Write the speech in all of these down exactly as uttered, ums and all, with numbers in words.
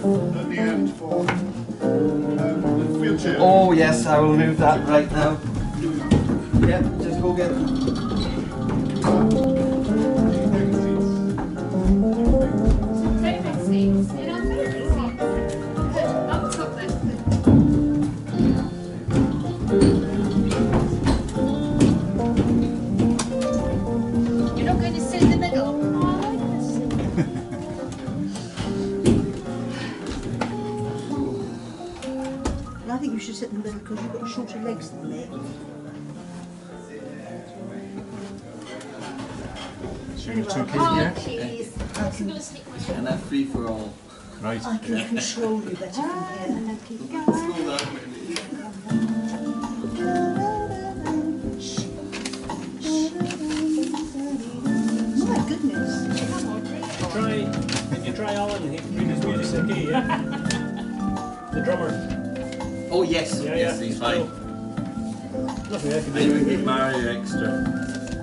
at the end for um, the wheelchair. Oh yes, I will move that right now. Yeah, just go get them. Favourite seats? You know, favourite seats. Good, that's up there. You're not going to sit in the middle? Oh, I like this seat. I think you should sit in the middle because you've got shorter legs than me. Two Oh, yeah? please. I'm going to stick my head. And that's free for all. Right. I can control you better from here. My goodness. Try, you try Alan, he can read his music key, yeah? The drummer. Oh yes, Yeah, yes, yeah. he's fine. Nothing I can I would do. give Mario extra.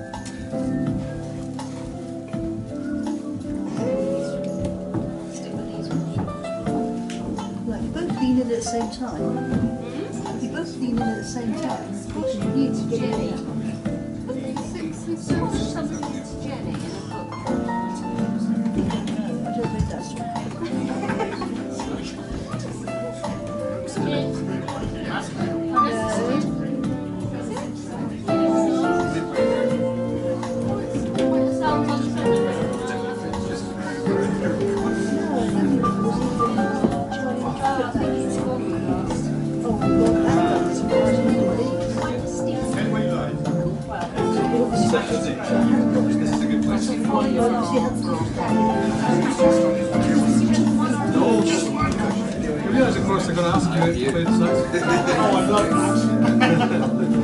Stick with these ones. Right, you both lean in at the same time. You both lean in at the same time. Because you need to get in there. Something that's Jenny in a book. I don't think that's right. Anyway, you like. You realise, of course, they're going to ask you if you played sax. Oh, I love that.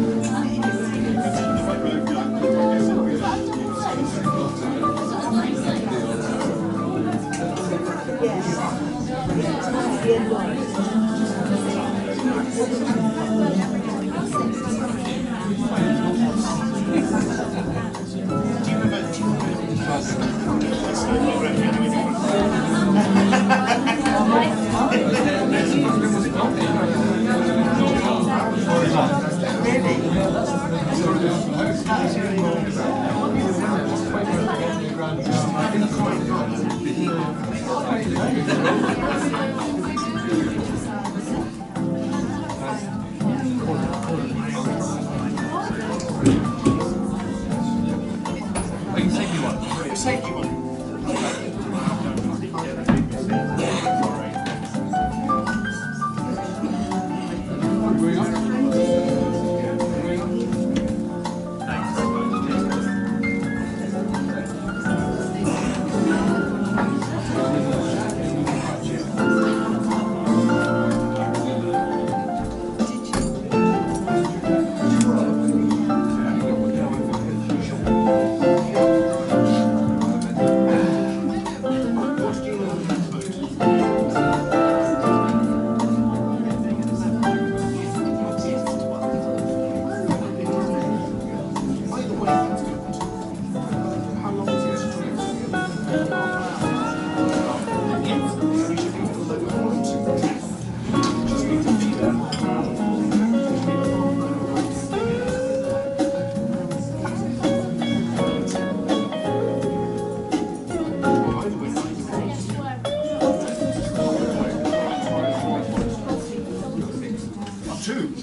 Two.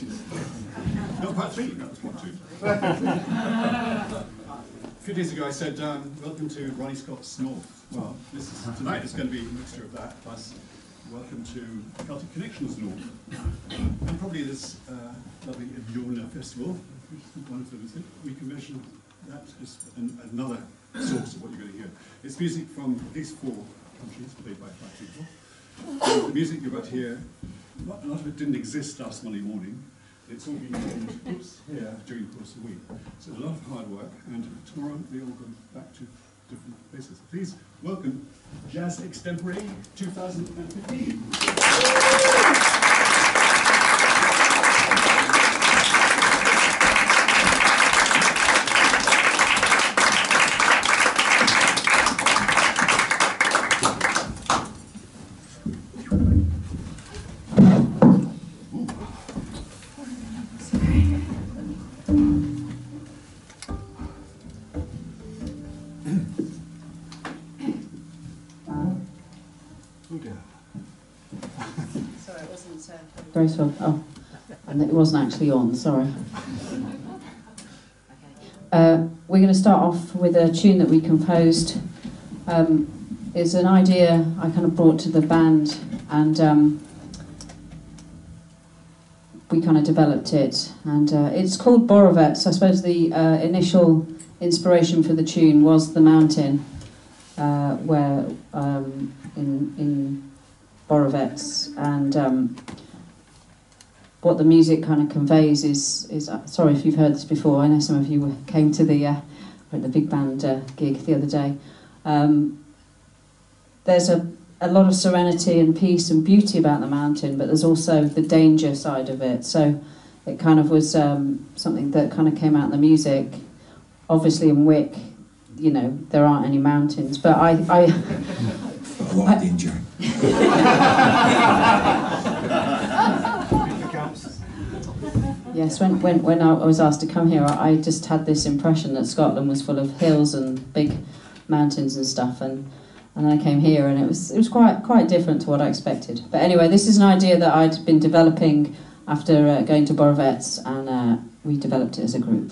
Not part three, that was part two. A few days ago I said, um, welcome to Ronnie Scott's North. Well, this is, tonight is going to be a mixture of that, plus welcome to Celtic Connections North. And probably this uh, lovely Iona Festival, which is wonderful, isn't it? We commissioned that as an, another source of what you're going to hear. It's music from these four countries, played by five people. And the music you're about to hear, a lot of it didn't exist last Monday morning. It's all been filmed oops, here during the course of the week. So a lot of hard work, and tomorrow they all go back to different places. Please welcome Jazz Extempore two thousand fifteen. Thank you. Sorry, it wasn't. Uh, Graceful. Oh, and it wasn't actually on. Sorry. Uh, we're going to start off with a tune that we composed. Um, it's an idea I kind of brought to the band, and um, we kind of developed it. And uh, it's called Borovets. I suppose the uh, initial inspiration for the tune was the mountain, uh, where um, in in Borovets, and um, what the music kind of conveys is, is uh, sorry if you've heard this before, I know some of you were, came to the, uh, at the big band uh, gig the other day. Um, there's a, a lot of serenity and peace and beauty about the mountain, but there's also the danger side of it. So it kind of was um, something that kind of came out in the music. Obviously in Wick, you know, there aren't any mountains, but I... I a lot of danger. Yes, when, when, when I was asked to come here, I, I just had this impression that Scotland was full of hills and big mountains and stuff, and, and then I came here and it was it was quite quite different to what I expected. But anyway, this is an idea that I'd been developing after uh, going to Borovets, and uh, we developed it as a group.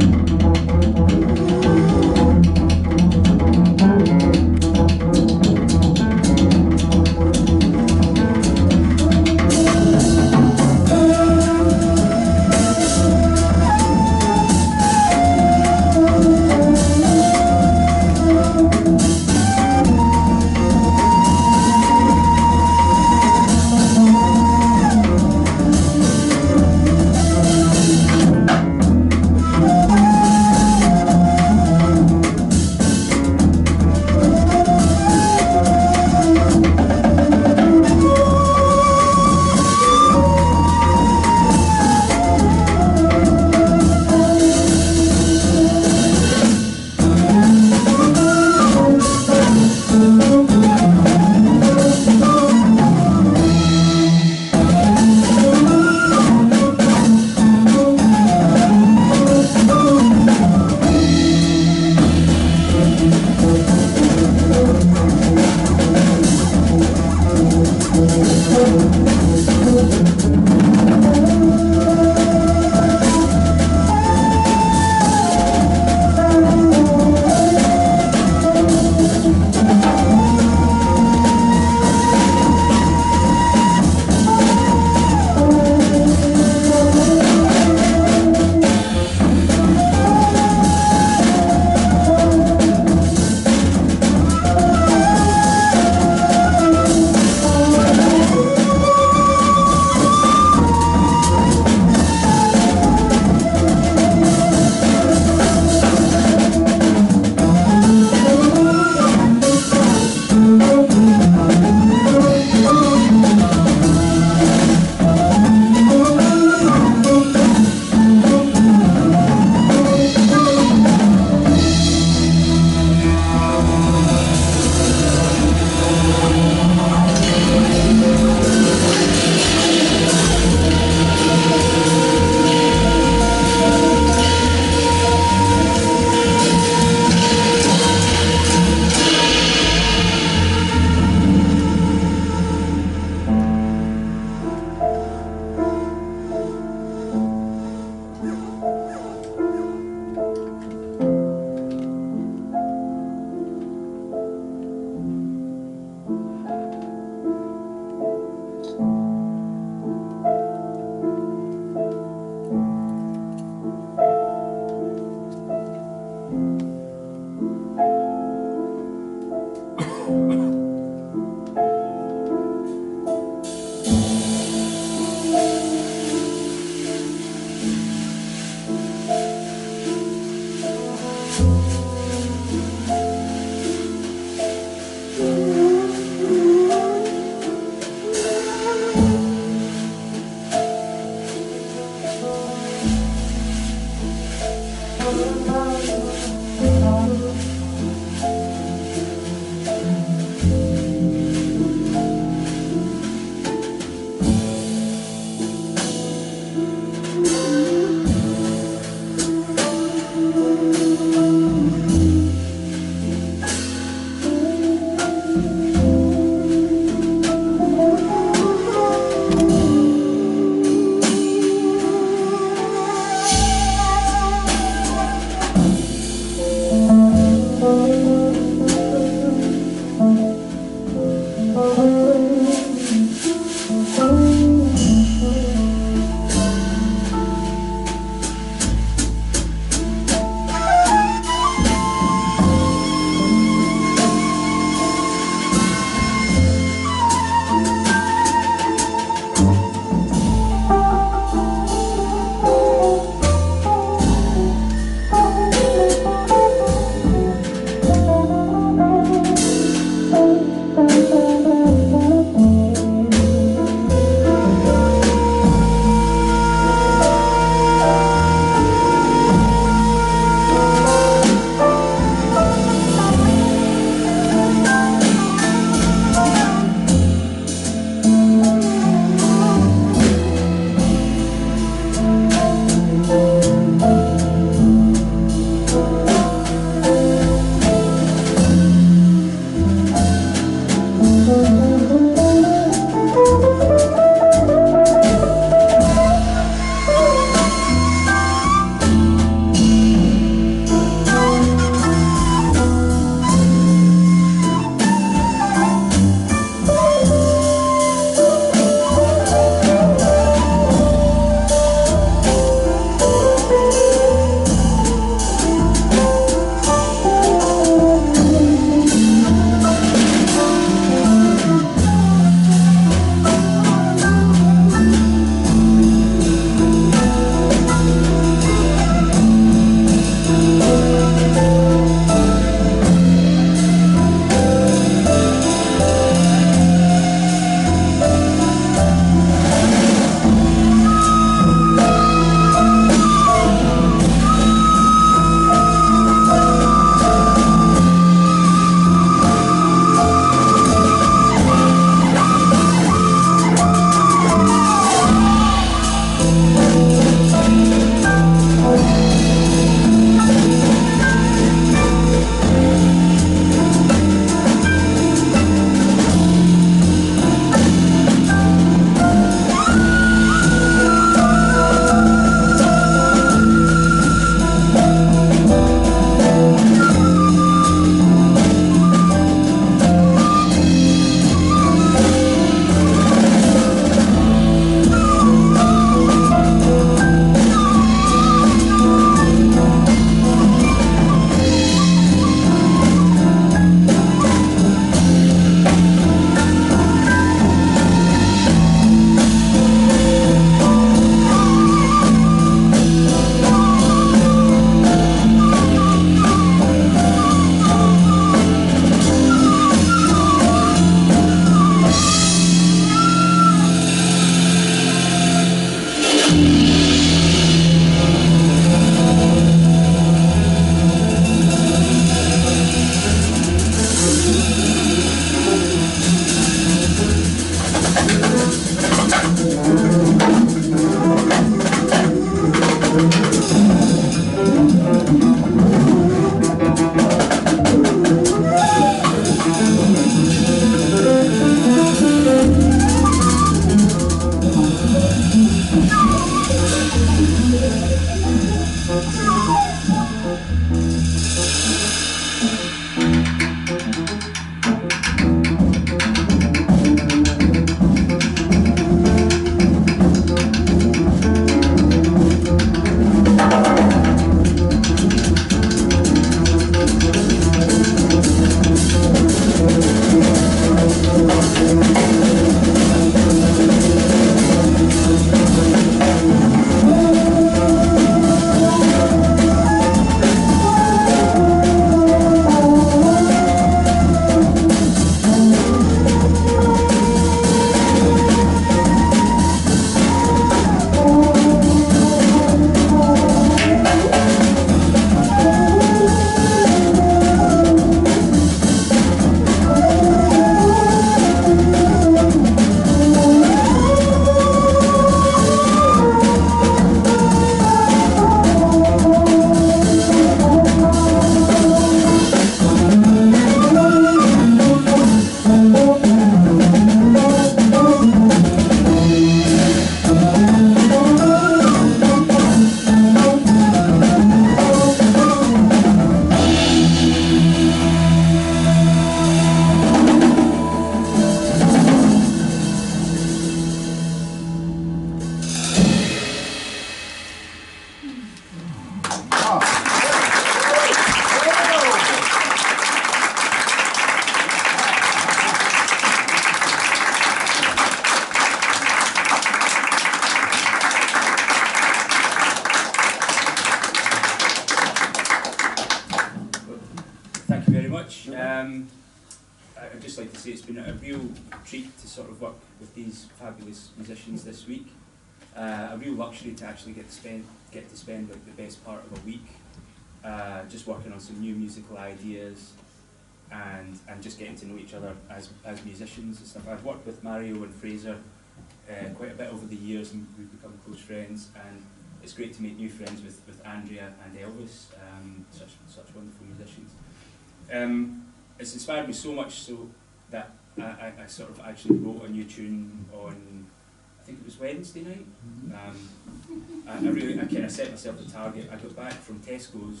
Um, I- I'd just like to say it's been a real treat to sort of work with these fabulous musicians this week. Uh, a real luxury to actually get to spend get to spend like the best part of a week uh, just working on some new musical ideas and and just getting to know each other as as musicians and stuff. I've worked with Mario and Fraser uh, quite a bit over the years, and we've become close friends. And it's great to make new friends with with Andrea and Elvis, um, such such wonderful musicians. Um, it's inspired me so much so that I, I, I sort of actually wrote a new tune on, I think it was Wednesday night. Um, I, I really, I kind of set myself the target. I got back from Tesco's,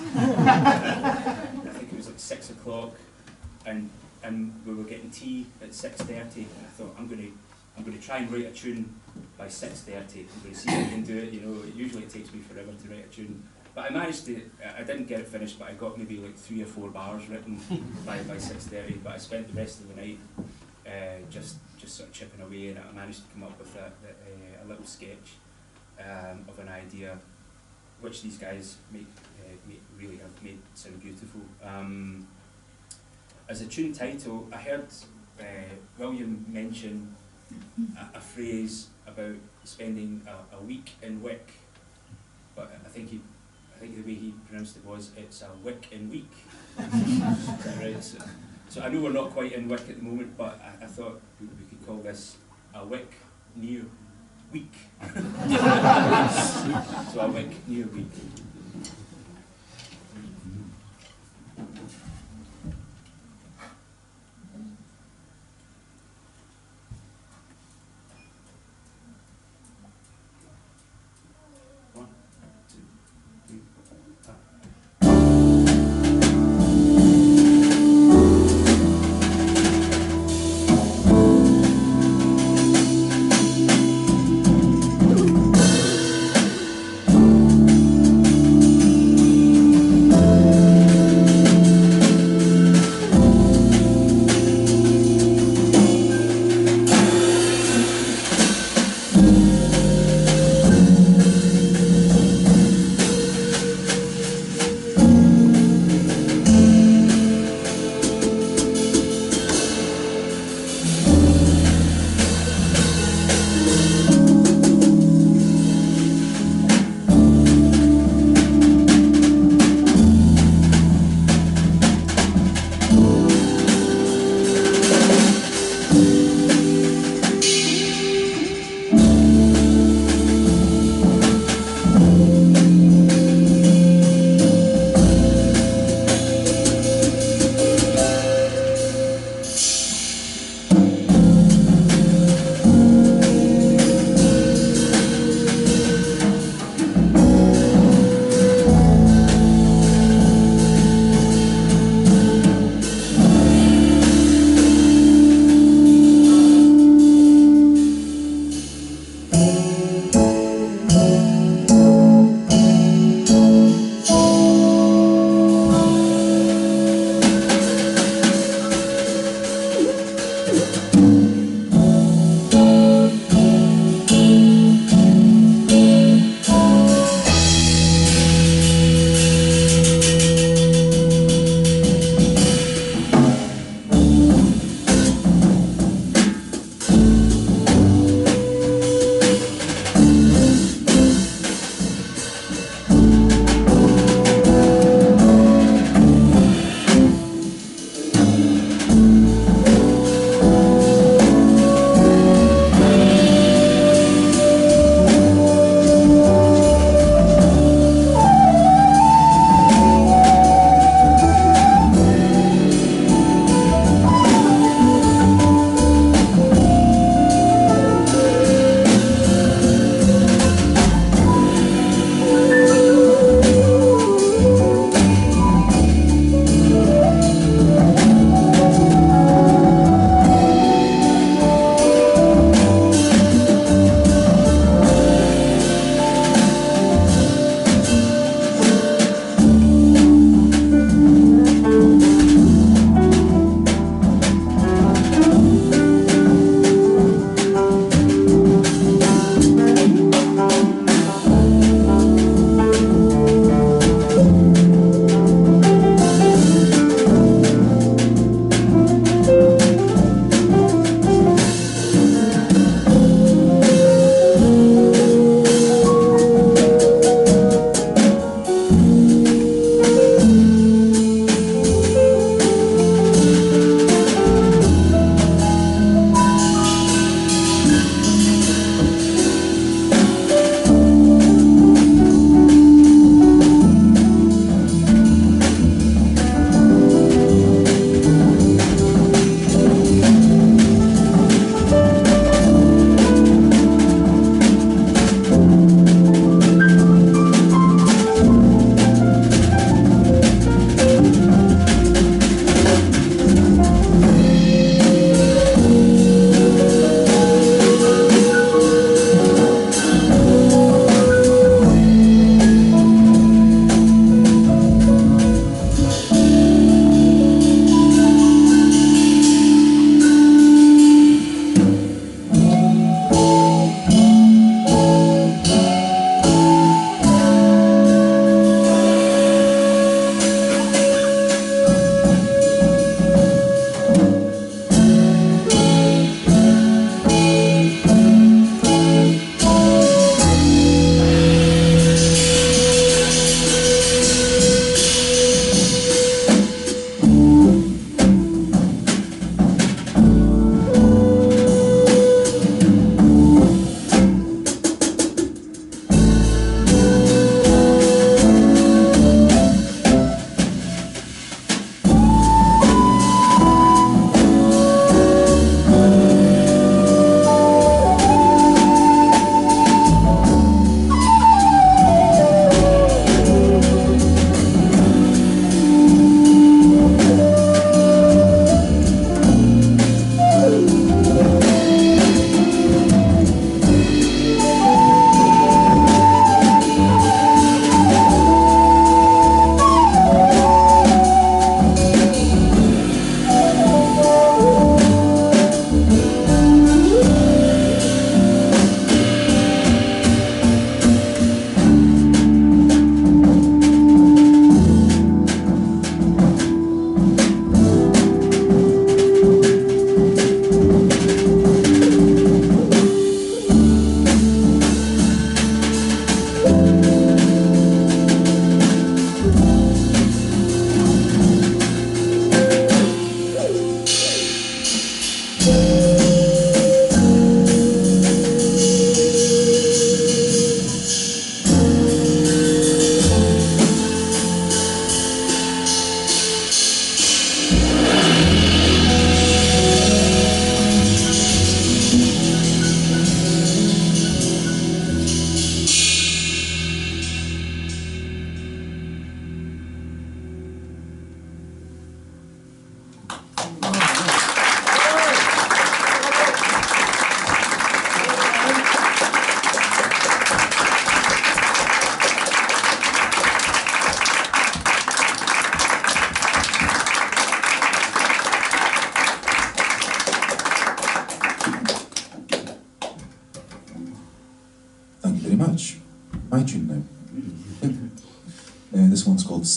I think it was like six o'clock, and and we were getting tea at six thirty, and I thought, I'm going to I'm going to try and write a tune by six thirty. I'm going to see if I can do it. You know, usually it takes me forever to write a tune. But I managed to, I didn't get it finished, but I got maybe like three or four bars written by, by six thirty, but I spent the rest of the night uh, just just sort of chipping away, and I managed to come up with a, a, a little sketch um, of an idea, which these guys make, uh, make really have made sound beautiful. Um, as a tune title, I heard uh, William mention a, a phrase about spending a, a week in Wick, but I think he I think the way he pronounced it was, it's a wick in week. Is that right? So, so I know we're not quite in Wick at the moment, but I, I thought we, we could call this a wick near week. So a wick near week. Thank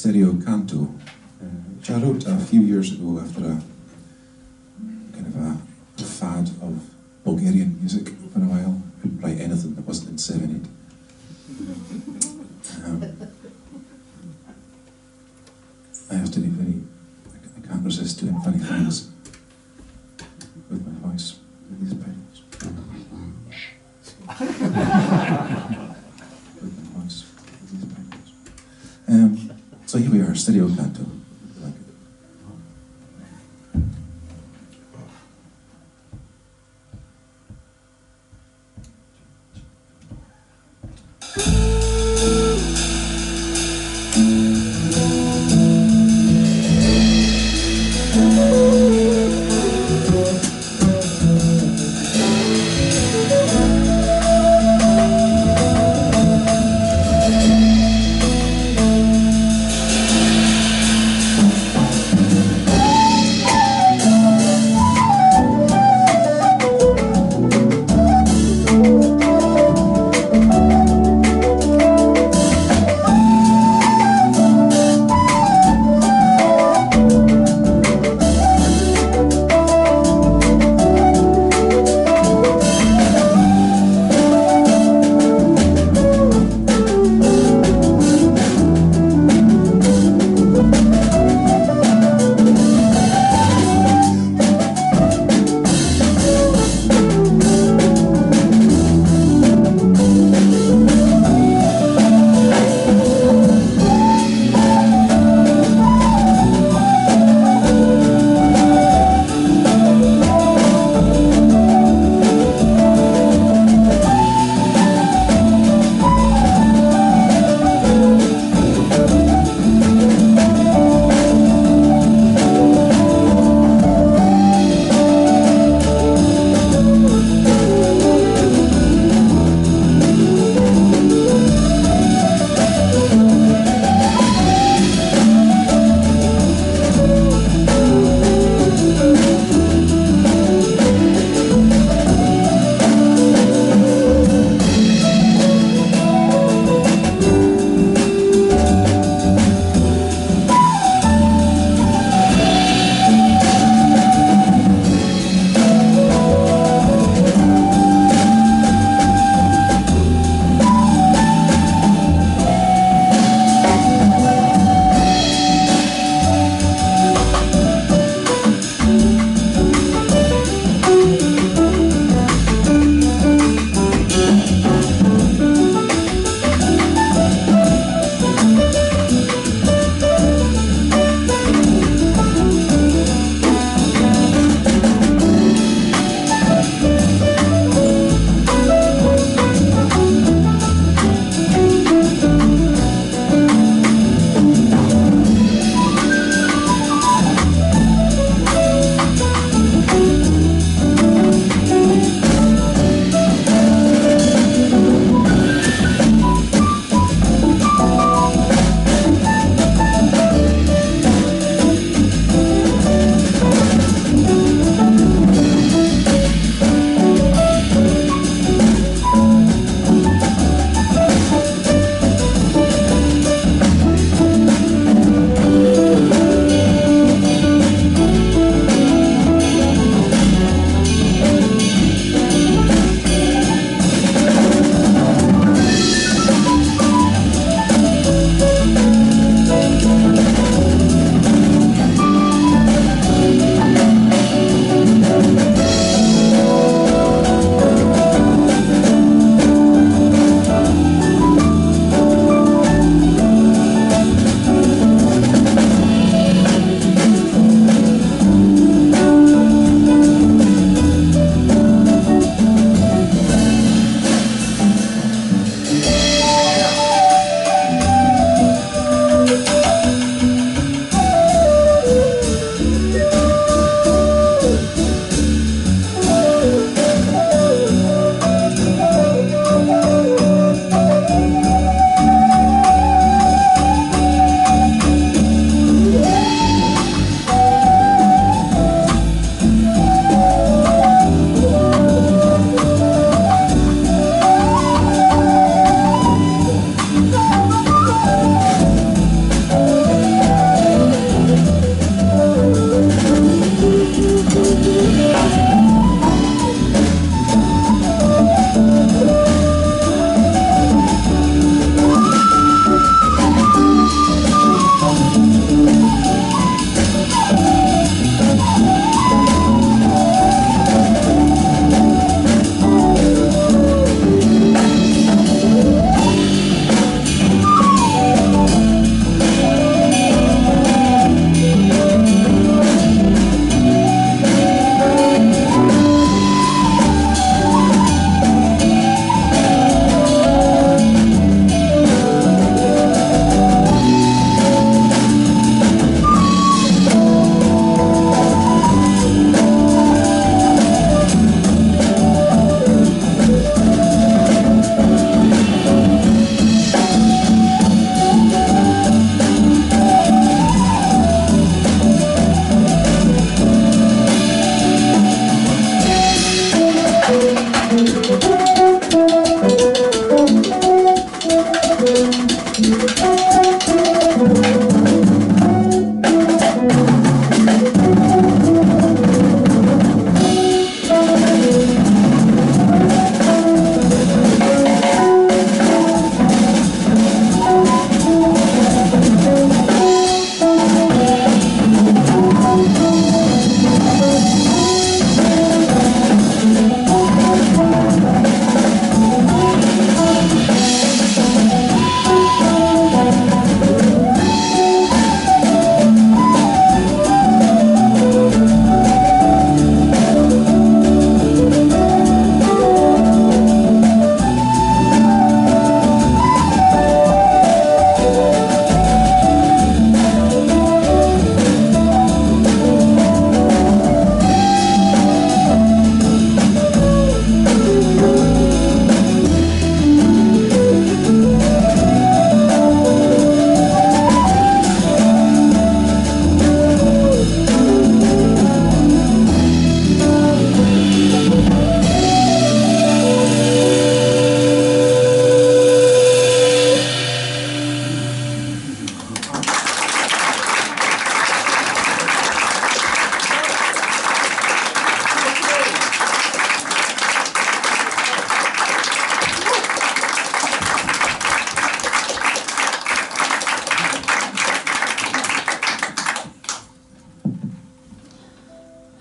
stereo canto, uh, which I wrote a few years ago after a kind of a, a fad of Bulgarian music for a while. I couldn't write anything that wasn't in seven eight. Um, I have to be very, I c- I can't resist doing funny things with my voice, with these pedals. With my voice, with these pedals. Um, so here we are, stereo canto. Like it.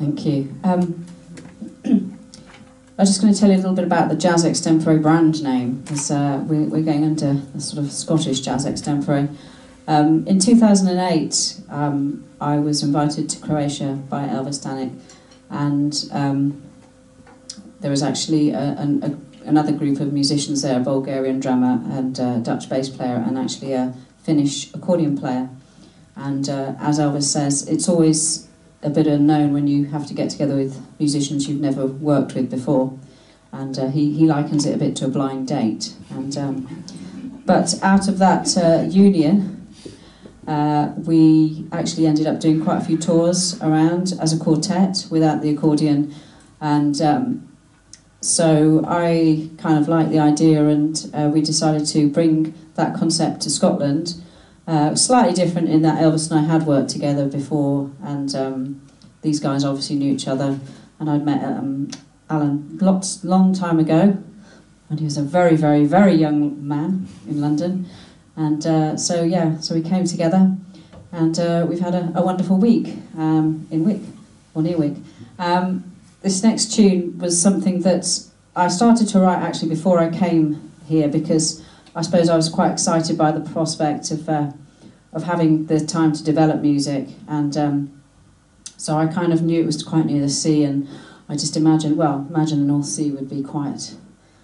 Thank you. Um, I'm just going to tell you a little bit about the Jazz Extempore brand name, because uh, we, we're going under the sort of Scottish Jazz Extempore. Um, in two thousand eight, um, I was invited to Croatia by Elvis Danik, and um, there was actually a, an, a, another group of musicians there, a Bulgarian drummer and a Dutch bass player, and actually a Finnish accordion player. And uh, as Elvis says, it's always a bit unknown when you have to get together with musicians you've never worked with before, and uh, he, he likens it a bit to a blind date. And um, but out of that uh, union, uh, we actually ended up doing quite a few tours around as a quartet without the accordion, and um, so I kind of liked the idea, and uh, we decided to bring that concept to Scotland. Uh, slightly different in that Elvis and I had worked together before, and um, these guys obviously knew each other, and I'd met um, Alan lots long time ago when he was a very, very, very young man in London, and uh, so yeah, so we came together, and uh, we've had a, a wonderful week um, in Wick, or near Wick. Um, this next tune was something that I started to write actually before I came here, because I suppose I was quite excited by the prospect of uh, of having the time to develop music, and um, so I kind of knew it was quite near the sea, and I just imagined, well, imagine the North Sea would be quite,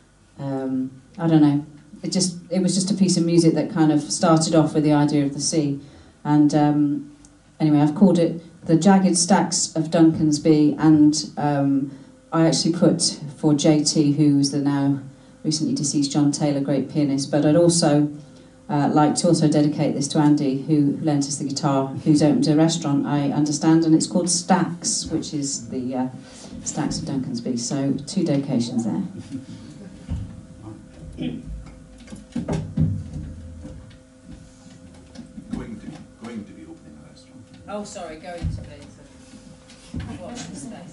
um, I don't know, it just it was just a piece of music that kind of started off with the idea of the sea, and um, anyway, I've called it The Jagged Stacks of Duncansby, and um, I actually put for J T, who's the now recently deceased John Taylor, great pianist, but I'd also uh, like to also dedicate this to Andy, who lent us the guitar, who's opened a restaurant, I understand, and it's called Stacks, which is the uh, Stacks of Duncansby. So two dedications there. Going to be, going to be opening a restaurant. Oh, sorry, going to be. So watch the space.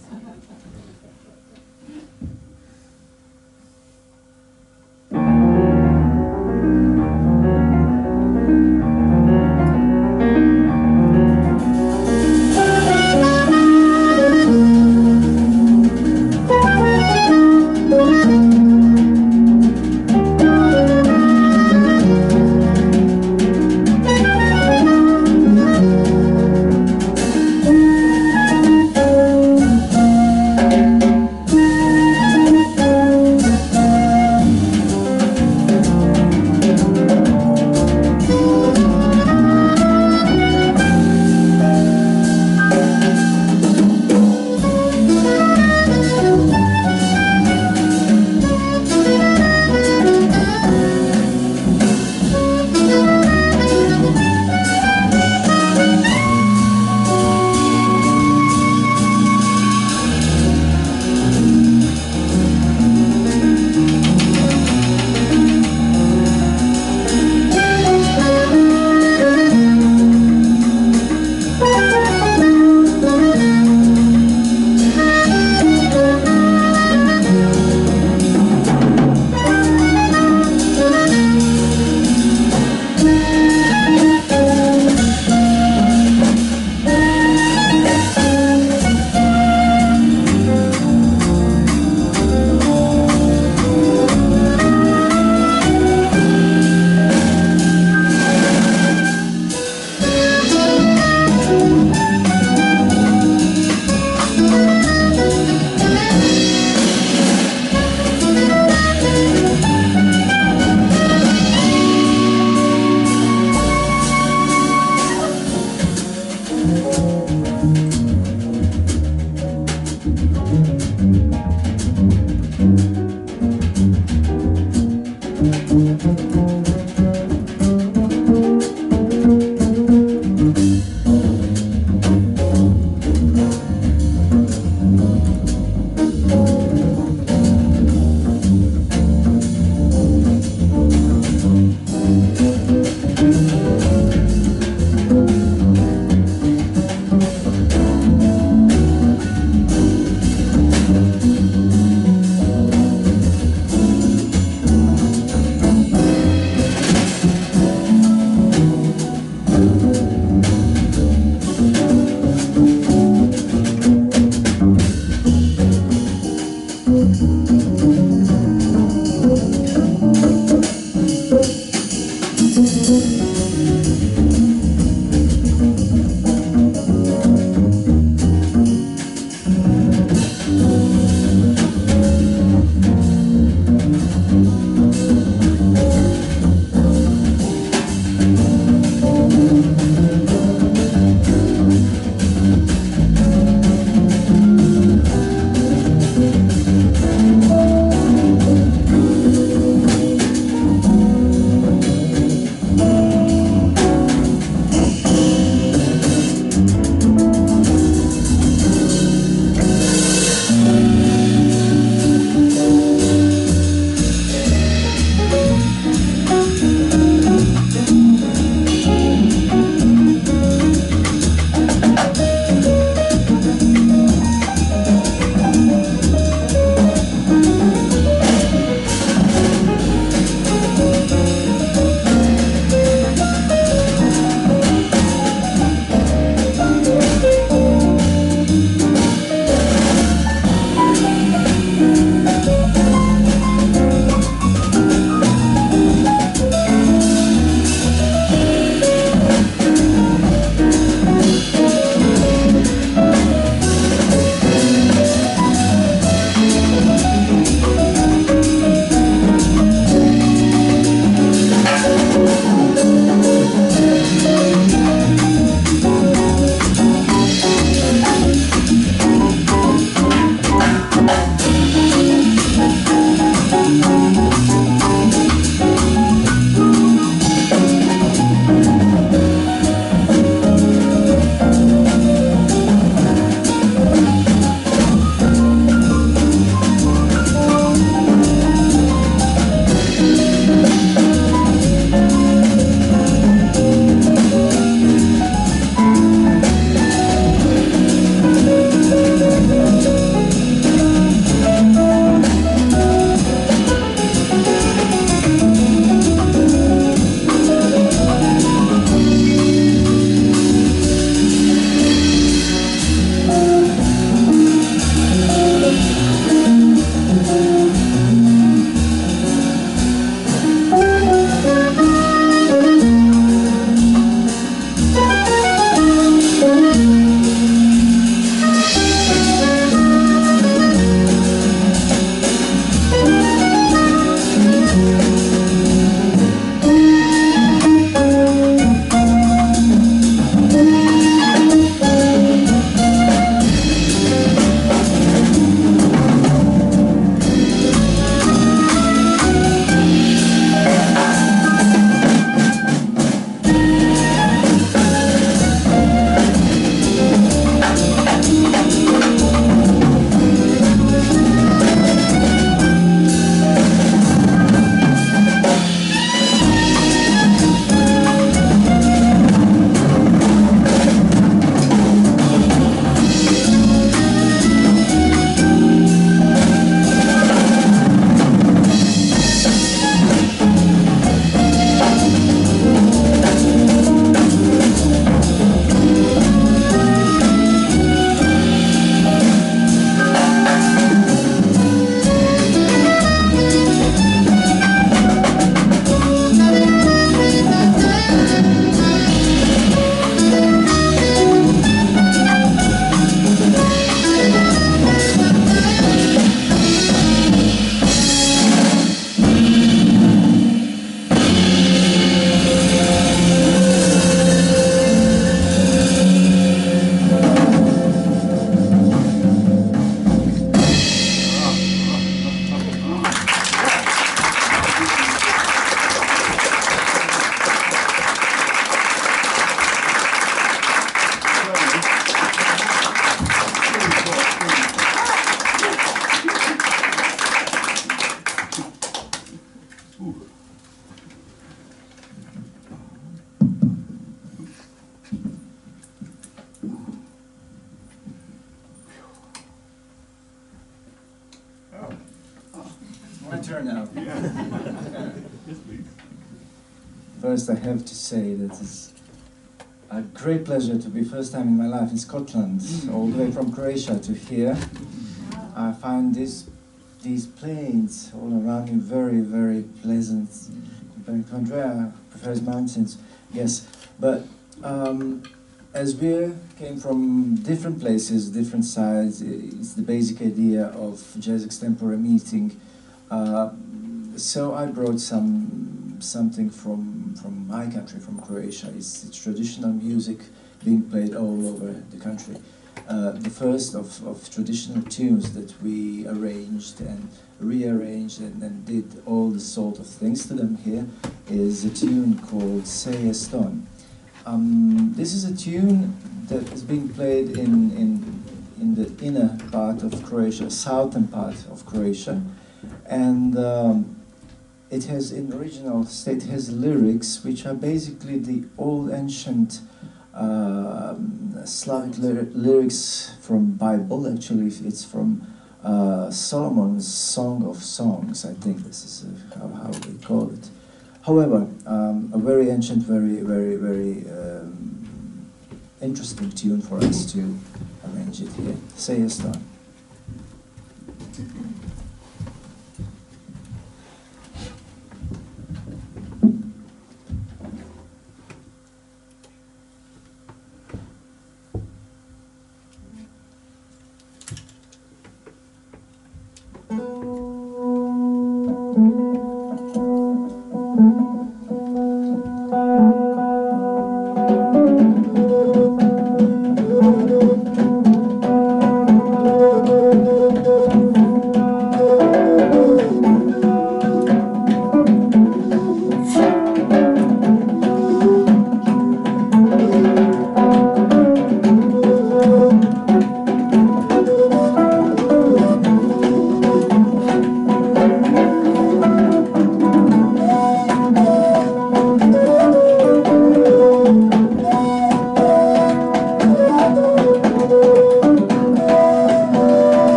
turn now. Yes, please. First, I have to say that it's a great pleasure to be first time in my life in Scotland, all the way from Croatia to here. I find this, these plains all around me very, very pleasant. Comparing to Andrea, prefers mountains, yes. But um, as we came from different places, different sides, it's the basic idea of jazz extempore meeting. Uh, so I brought some something from from my country, from Croatia. It's, it's traditional music being played all over the country. Uh, the first of, of traditional tunes that we arranged and rearranged and, and did all the sort of things to them here is a tune called Say a Stone. Um, this is a tune that is being played in, in, in the inner part of Croatia, southern part of Croatia, and um, it has, in original state, has lyrics which are basically the old ancient uh, Slavic ly lyrics from Bible. Actually, it's from uh, Solomon's Song of Songs, I think this is uh, how, how they call it. However, um, a very ancient, very, very, very um, interesting tune for us to arrange it here. Say a Stone.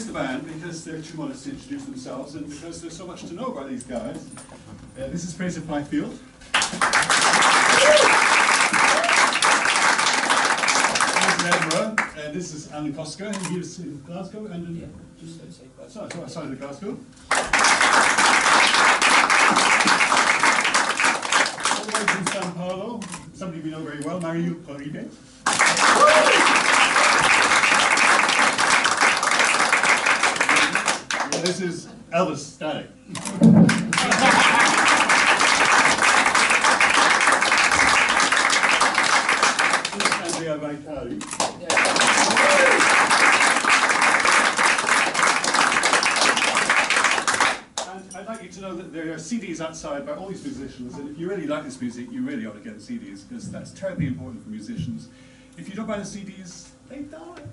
introduce the band because they're too modest to introduce themselves and because there's so much to know about these guys. Uh, this is Fraser Fifield. He's in Edinburgh, and this is Alan Koska. He lives in Glasgow and in... Yeah, just outside Glasgow. Sorry, sorry, outside of Glasgow. All the way from Sao Paulo, somebody we know very well, Mario Corribe. And this is Elvis Static. This is Andrea Vicari. And I'd like you to know that there are C Ds outside by all these musicians, and if you really like this music, you really ought to get the C Ds, because that's terribly important for musicians. If you don't buy the C Ds, they die.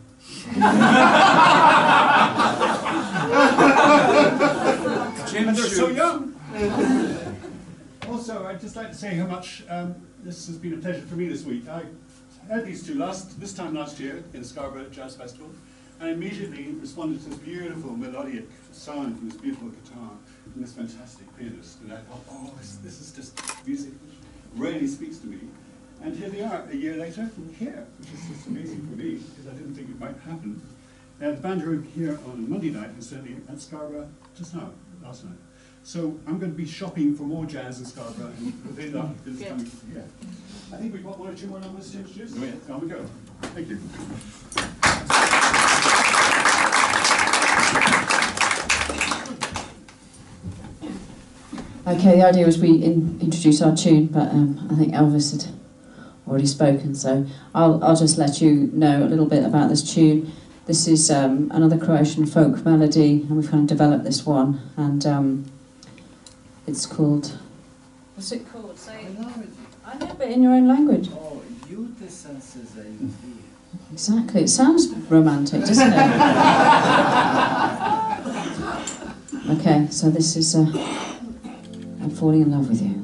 And they're so young. Also, I'd just like to say how much um, this has been a pleasure for me this week. I heard these two last, this time last year in Scarborough Jazz Festival, and immediately responded to this beautiful melodic sound from this beautiful guitar and this fantastic pianist. And I thought, oh, this, this is just music which really speaks to me. And here they are, a year later, here, which is just amazing for me, because I didn't think it might happen. Uh, the band are here on Monday night, incidentally, at Scarborough just now, last night. So I'm going to be shopping for more jazz in Scarborough, and within that, this Yeah. coming, yeah. I think we've got one or two more numbers to introduce. Oh, yeah. On we go. Thank you. Okay, the idea was we in, introduce our tune, but um, I think Elvis had already spoken, so I'll, I'll just let you know a little bit about this tune. This is um, another Croatian folk melody, and we've kind of developed this one, and um, it's called... What's it called? Say it. I know, but in your own language. Oh, Lyth senses are you here. Exactly, it sounds romantic, doesn't it? Okay, so this is uh, I'm Falling in Love with You.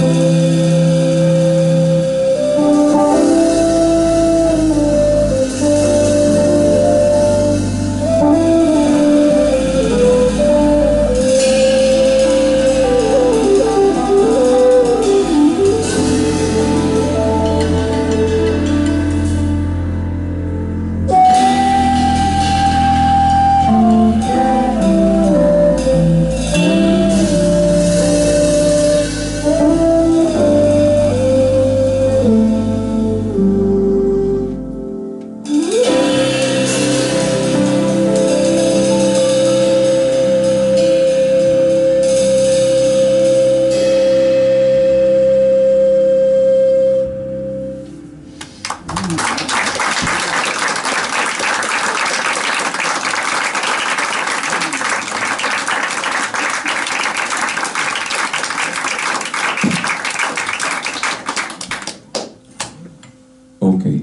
Okay.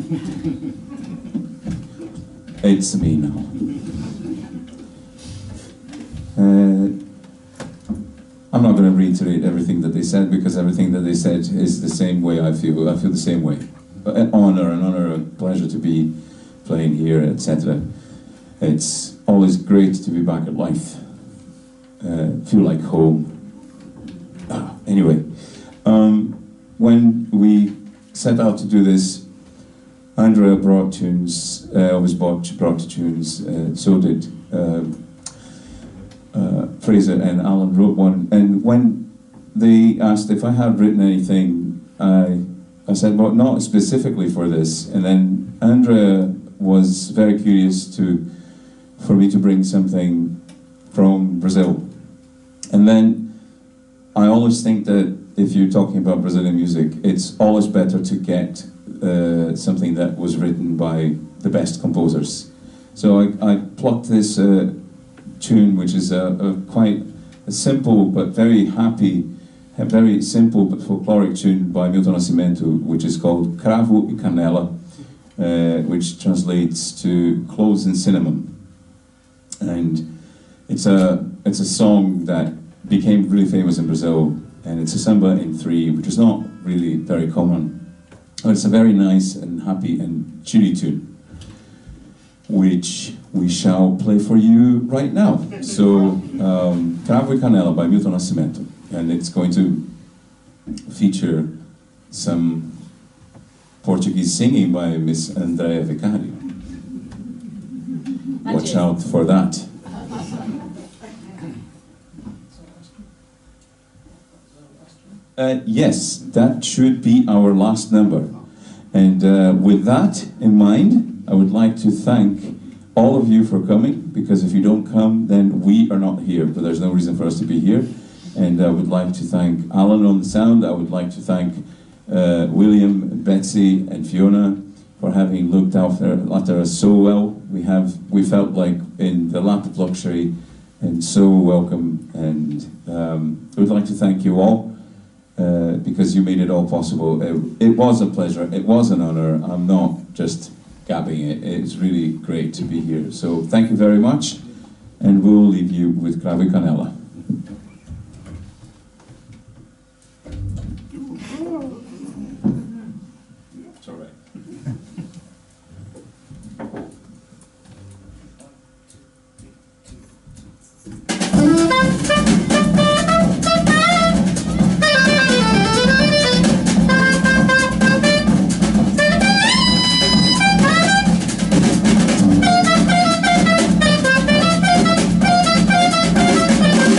It's me now. Uh, I'm not going to reiterate everything that they said, because everything that they said is the same way I feel. I feel the same way. An honor, an honor, a pleasure to be playing here, et cetera. It's always great to be back at Lyth. Uh, feel like home. Ah, anyway, um, when we set out to do this, Andrea brought tunes, uh, always brought, brought tunes, uh, so did uh, uh, Fraser and Alan wrote one. And when they asked if I had written anything, I, I said, well, not specifically for this. And then Andrea was very curious to, for me to bring something from Brazil. And then I always think that if you're talking about Brazilian music, it's always better to get uh, something that was written by the best composers. So I, I plucked this uh, tune, which is a, a quite a simple but very happy, a very simple but folkloric tune by Milton Nascimento, which is called Cravo e Canela, uh, which translates to cloves and cinnamon. And it's a, it's a song that became really famous in Brazil. And it's a samba in three, which is not really very common. But it's a very nice and happy and cheery tune, which we shall play for you right now. So, um, Cravo e Canela by Milton Nascimento. And it's going to feature some Portuguese singing by Miss Andrea Vicari. Watch out for that. Uh, yes, that should be our last number. And uh, with that in mind, I would like to thank all of you for coming, because if you don't come, then we are not here, but there's no reason for us to be here. And I would like to thank Alan on the sound. I would like to thank uh, William, Betsy, and Fiona for having looked after, after us so well. We have, we felt like in the lap of luxury and so welcome. And um, I would like to thank you all. Uh, because you made it all possible. It, it was a pleasure, it was an honor. I'm not just gabbing it, it's really great to be here. So thank you very much, and we'll leave you with Cravo e Canela. It's all right. Thank you.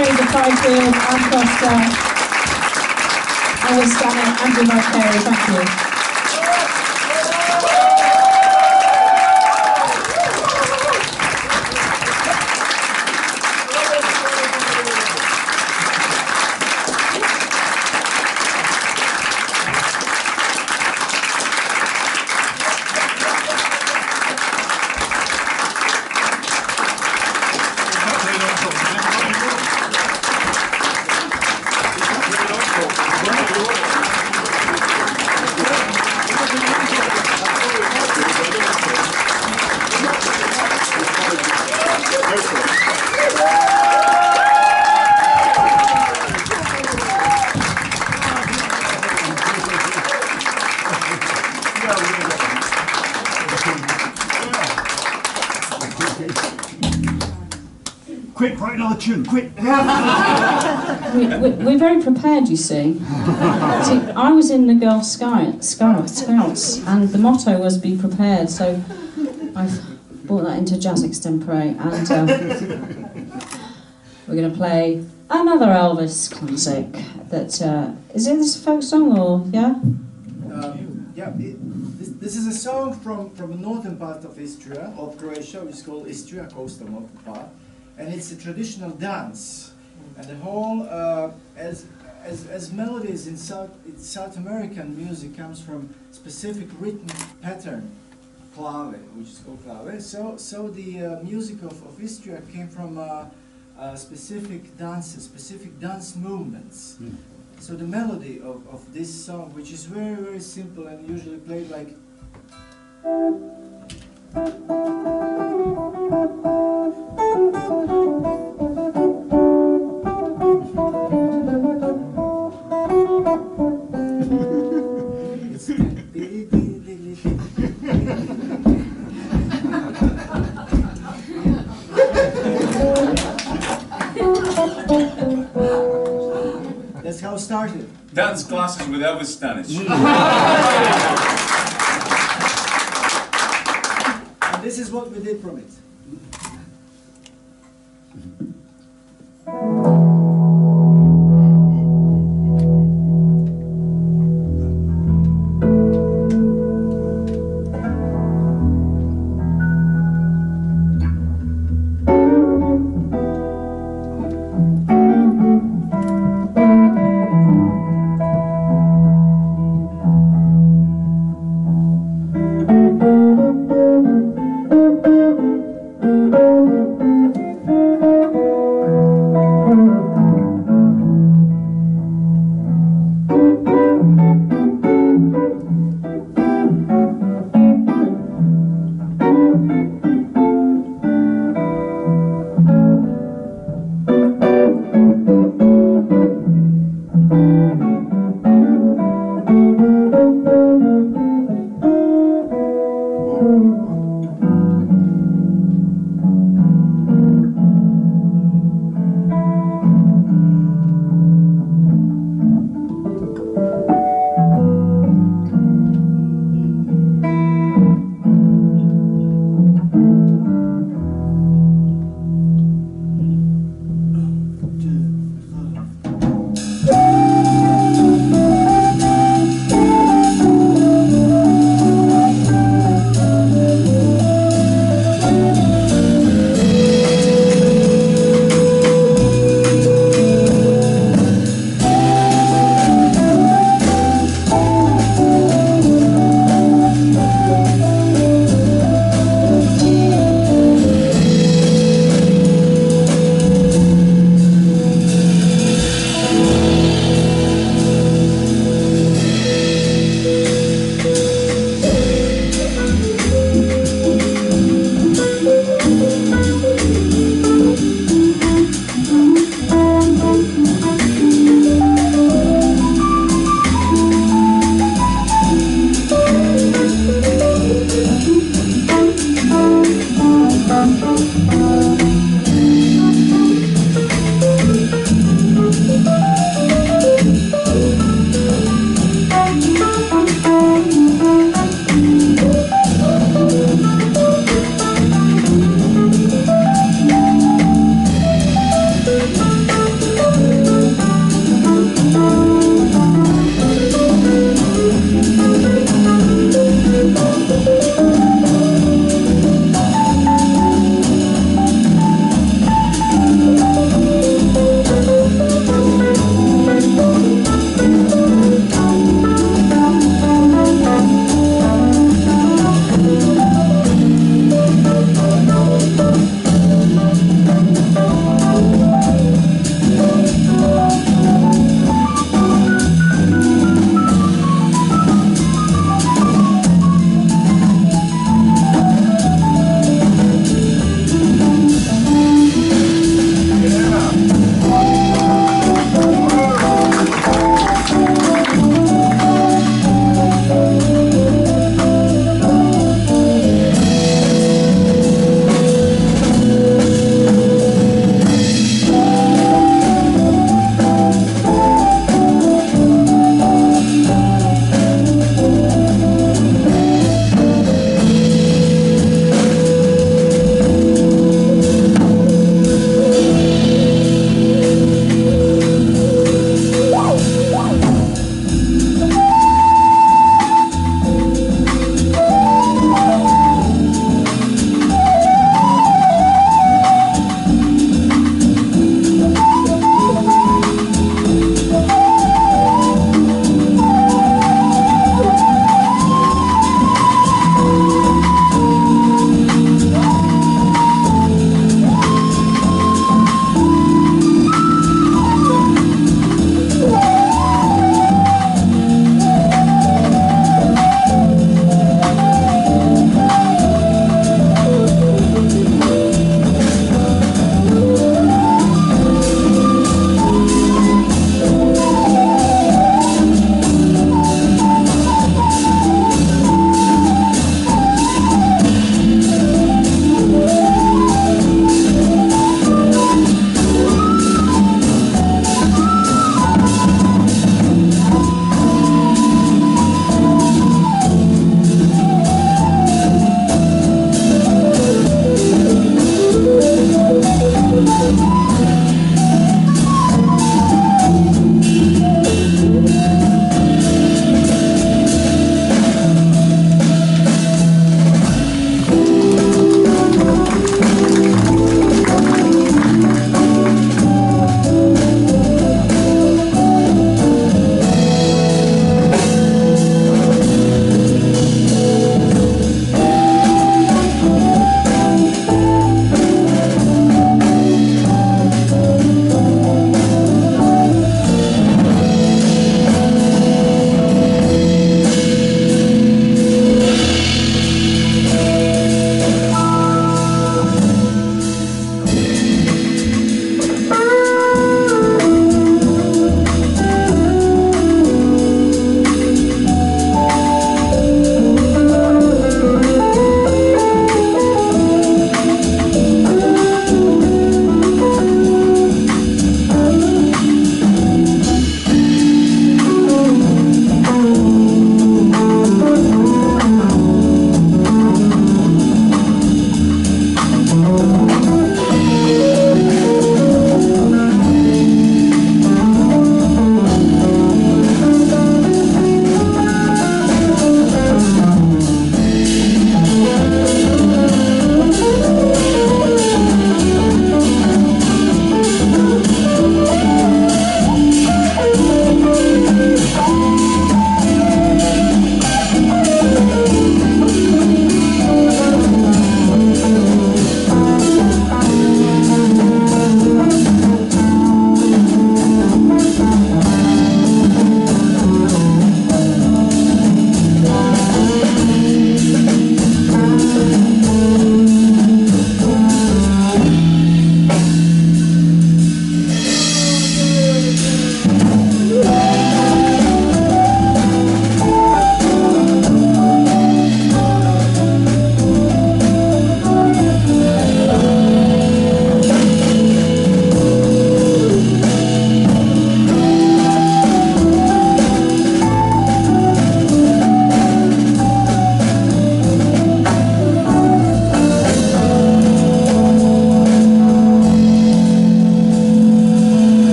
Fraser Fifield, Anne Costa, Alice Stannett, Andrew Vicari. Thank you. Quick, write another tune, quick! we, we, we're very prepared, you see. see. I was in the Girl Scout, Scout, Scouts, and the motto was "Be prepared." So I've brought that into jazz extempore, and uh, we're going to play another Elvis classic. That uh, is it this folk song or yeah? Um, yeah, it, this, this is a song from from the northern part of Istria, of Croatia, which is called Istria, coastal northern part. And it's a traditional dance, and the whole, uh, as, as as melodies in South in South American music comes from specific rhythm pattern, clave, which is called clave. So so the uh, music of, of Istria came from uh, uh, specific dances, specific dance movements. Mm. So the melody of, of this song, which is very very simple and usually played like. That's how it started. Dance classes with Elvis Stanish. And this is what we did from it. Thank you.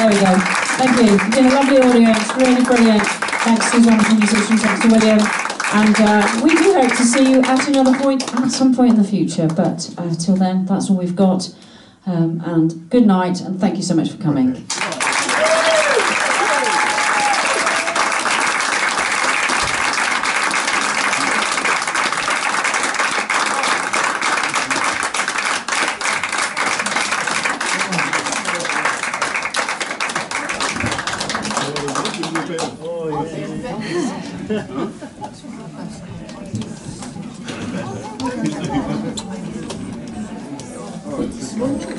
There we go. Thank you. You've been a lovely audience, really brilliant. Thanks to these wonderful musicians, thanks to William. And uh, we do hope to see you at another point, at some point in the future. But uh, till then, that's all we've got. Um, and good night, and thank you so much for coming. Oh, it's